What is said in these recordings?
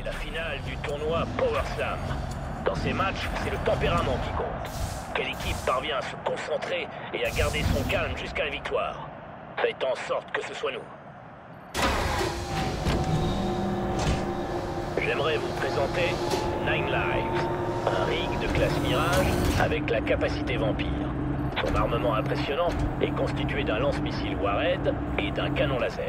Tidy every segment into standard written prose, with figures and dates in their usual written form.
la finale du tournoi Power Slam. Dans ces matchs, c'est le tempérament qui compte. Quelle équipe parvient à se concentrer et à garder son calme jusqu'à la victoire? Faites en sorte que ce soit nous. J'aimerais vous présenter Nine Lives, un rig de classe Mirage avec la capacité Vampire. Son armement impressionnant est constitué d'un lance-missile Warhead et d'un canon laser.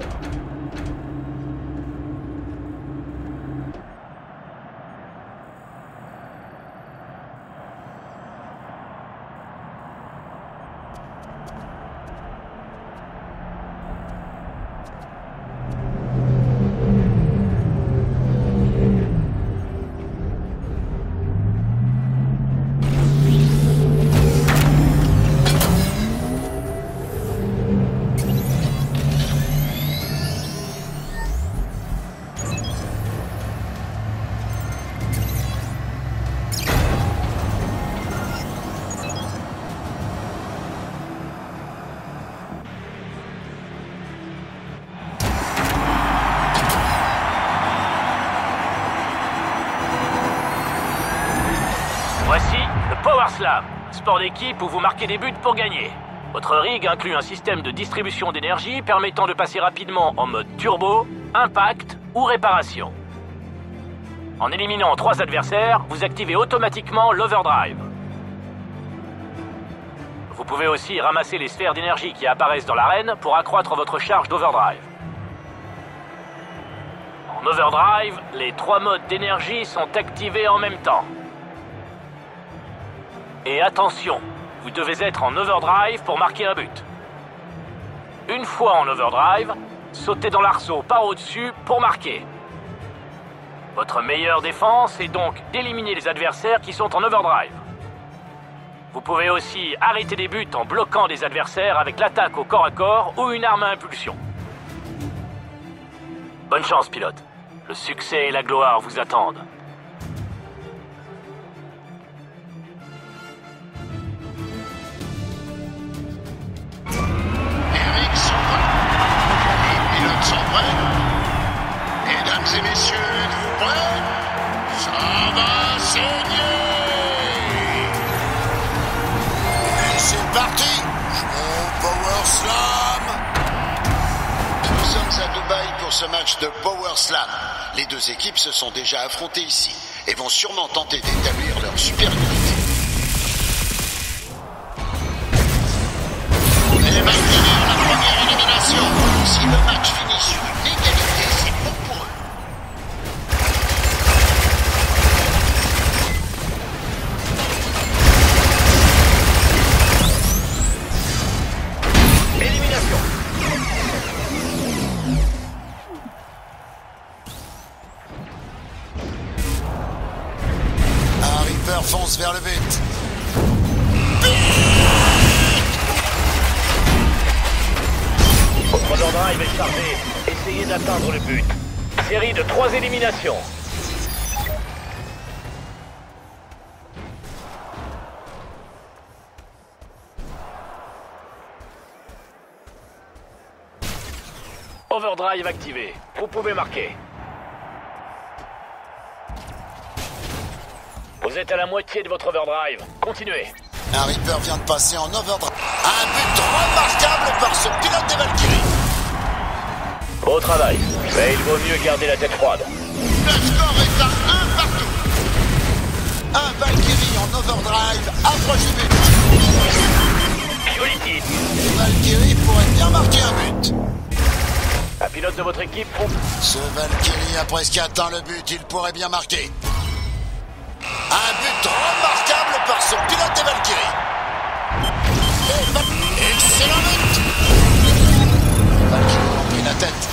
Voici le Power Slam, sport d'équipe où vous marquez des buts pour gagner. Votre rig inclut un système de distribution d'énergie permettant de passer rapidement en mode turbo, impact ou réparation. En éliminant 3 adversaires, vous activez automatiquement l'overdrive. Vous pouvez aussi ramasser les sphères d'énergie qui apparaissent dans l'arène pour accroître votre charge d'overdrive. En overdrive, les 3 modes d'énergie sont activés en même temps. Et attention, vous devez être en overdrive pour marquer un but. Une fois en overdrive, sautez dans l'arceau par au-dessus pour marquer. Votre meilleure défense est donc d'éliminer les adversaires qui sont en overdrive. Vous pouvez aussi arrêter des buts en bloquant des adversaires avec l'attaque au corps à corps ou une arme à impulsion. Bonne chance, pilote. Le succès et la gloire vous attendent. Mesdames et messieurs, êtes-vous prêts? Ça va saigner! Et c'est parti! Jouons Power Slam! Nous sommes à Dubaï pour ce match de Power Slam. Les deux équipes se sont déjà affrontées ici et vont sûrement tenter d'établir leur supériorité. Les Valkyries ont la première élimination. Si le match finit sur une égalité, c'est bon pour eux. Élimination. Un Reaper fonce vers le but. Votre overdrive est chargé. Essayez d'atteindre le but. Série de 3 éliminations. Overdrive activé. Vous pouvez marquer. Vous êtes à la moitié de votre overdrive. Continuez. Un Reaper vient de passer en overdrive. Un but remarquable par ce pilote des Valkyries. Beau travail. Mais il vaut mieux garder la tête froide. Le score est à 1 partout. Un Valkyrie en overdrive approche du but. Joli tir. Les Valkyries pourraient bien marquer un but. Un pilote de votre équipe pompe. Ce Valkyrie a presque atteint le but, il pourrait bien marquer. Un but remarquable par ce pilote des Valkyries. Excellent but. Les Valkyries ont pris la tête.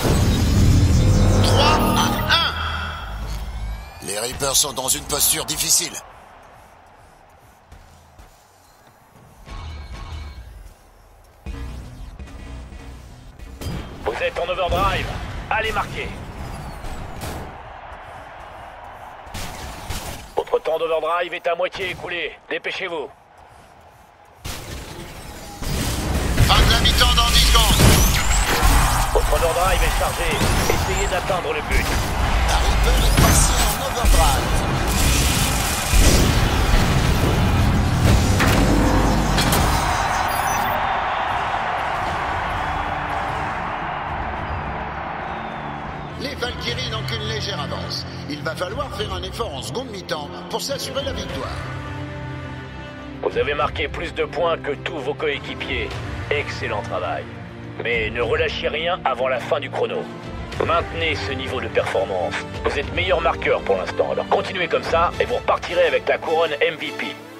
3-1. Les Reapers sont dans une posture difficile. Vous êtes en overdrive. Allez marquer. Votre temps d'overdrive est à moitié écoulé. Dépêchez-vous. Fin de la mi-temps dans 10 secondes. Votre overdrive est chargé. Essayez d'atteindre le but. La Reaper est passée en overdrive. Les Valkyries n'ont qu'une légère avance. Il va falloir faire un effort en seconde mi-temps pour s'assurer la victoire. Vous avez marqué plus de points que tous vos coéquipiers. Excellent travail. Mais ne relâchez rien avant la fin du chrono. Maintenez ce niveau de performance. Vous êtes meilleur marqueur pour l'instant, alors continuez comme ça et vous repartirez avec la couronne MVP.